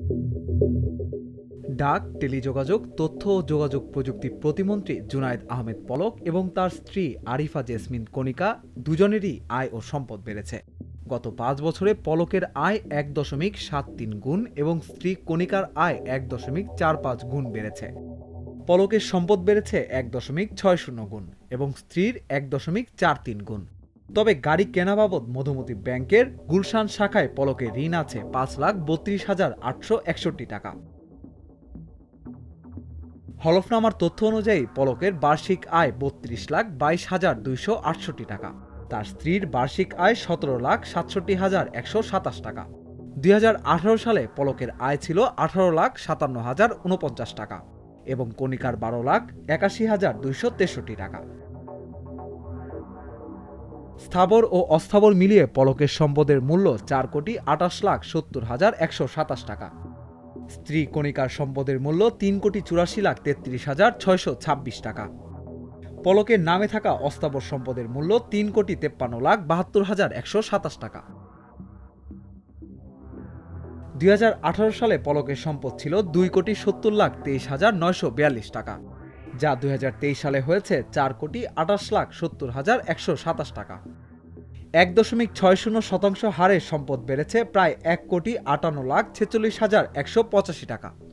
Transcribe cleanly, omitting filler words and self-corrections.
ডাক, টেলিযোগাযোগ, তথ্য ও যোগাযোগ প্রযুক্তি প্রতিমন্ত্রী জুনায়েদ আহমেদ পলক এবং তার স্ত্রী আরিফা জেসমিন কণিকা দুজনেরই আয় ও সম্পদ বেড়েছে। গত ৫ বছরে পলকের আয় ১.৭৩ গুণ এবং স্ত্রী কণিকার আয় ১.৪৫ গুণ বেড়েছে। পলকের সম্পদ বেড়েছে ১.৬০ গুণ এবং স্ত্রীর ১.৪৩ গুণ। তবে গাড়ি কেনা বাবদ মধুমতি ব্যাংকের গুলশান শাখায় পলকের ঋণ আছে ৫,৩২,৮৬১ টাকা। হলফনামার তথ্য অনুযায়ী পলকের বার্ষিক আয় ৩২,২২,২৬৮ টাকা। তার স্ত্রীর বার্ষিক আয় ১৭,৬৭,১২৭ টাকা। ২০১৮ সালে পলকের আয় ছিল ১৮,৫৭,০৪৯ টাকা এবং কণিকার ১২,৮১,২৬৩ টাকা। স্থাবর ও অস্থাবর মিলিয়ে পলকের সম্পদের মূল্য ৪,২৮,৭০,১২৭ টাকা। স্ত্রী কণিকার সম্পদের মূল্য ৩,৮৪,৩৩,৬২৬ টাকা। পলকের নামে থাকা অস্থাবর সম্পদের মূল্য ৩,৫৩,৭২,১২৭ টাকা। ২০১৮ সালে পলকের সম্পদ ছিল ২,৭০,২৩,৯৪২ টাকা, যা ২০২৩ সালে হয়েছে ৪,২৮,৭০,১২৭ টাকা। ১.৬০% হারে সম্পদ বেড়েছে প্রায় ১,৫৮,৪৬,১৮৫ টাকা।